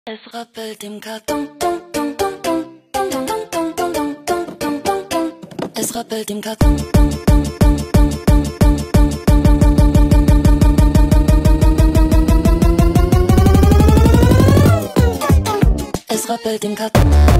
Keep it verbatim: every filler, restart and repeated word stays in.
Es rappelt im Karton. Dum, dum, dum, dum, dum, dum, dum, dum, dum, dum, dum, dum, dum. Es rappelt im Karton. Dum, dum, dum, dum, dum, dum, dum, dum, dum, dum, dum, dum, dum, dum, dum. Es rappelt im Karton.